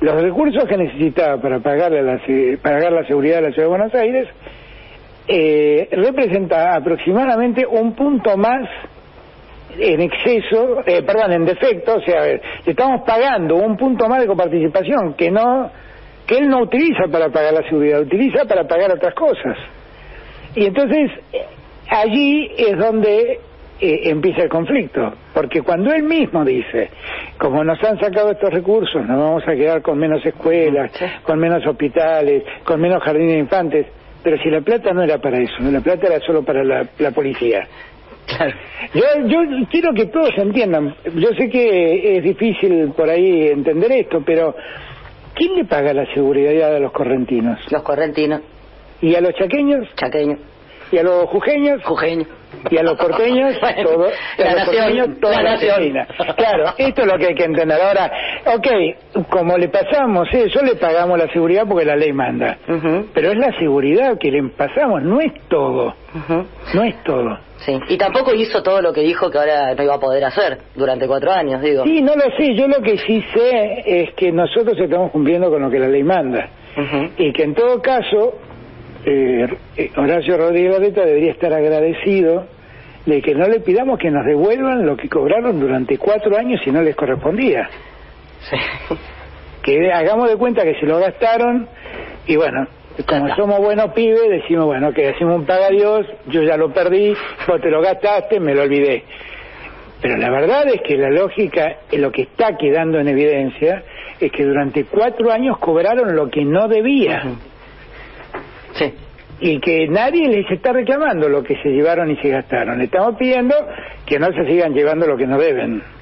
los recursos que necesitaba para pagar la seguridad de la Ciudad de Buenos Aires representa aproximadamente un punto más en exceso, en defecto, o sea, le estamos pagando un punto más de coparticipación que él no utiliza para pagar la seguridad, utiliza para pagar otras cosas. Y entonces allí es donde empieza el conflicto, porque cuando él mismo dice, como nos han sacado estos recursos, nos vamos a quedar con menos escuelas, con menos hospitales, con menos jardines de infantes, pero si la plata no era para eso, la plata era solo para la policía. Claro. Yo quiero que todos entiendan, yo sé que es difícil por ahí entender esto, pero ¿quién le paga la seguridad a los correntinos? Los correntinos. ¿Y a los chaqueños? Chaqueños. ¿Y a los jujeños? Jujeños. Y a los porteños, bueno, todo, la nación. Claro, esto es lo que hay que entender. Ahora, como le pasamos eso, le pagamos la seguridad porque la ley manda. Pero es la seguridad que le pasamos, no es todo. No es todo. Sí, y tampoco hizo todo lo que dijo que ahora no iba a poder hacer durante 4 años, digo. Sí, no lo sé, yo lo que sí sé es que nosotros estamos cumpliendo con lo que la ley manda. Y que en todo caso, Horacio Rodríguez Larreta debería estar agradecido de que no le pidamos que nos devuelvan lo que cobraron durante 4 años y no les correspondía. Sí. Que hagamos de cuenta que se lo gastaron y bueno, como somos buenos pibes, decimos, bueno, que hacemos un paga Dios, yo ya lo perdí, vos te lo gastaste, me lo olvidé. Pero la verdad es que la lógica, lo que está quedando en evidencia, es que durante 4 años cobraron lo que no debía. Sí. Y que nadie les está reclamando lo que se llevaron y se gastaron. Le estamos pidiendo que no se sigan llevando lo que no deben.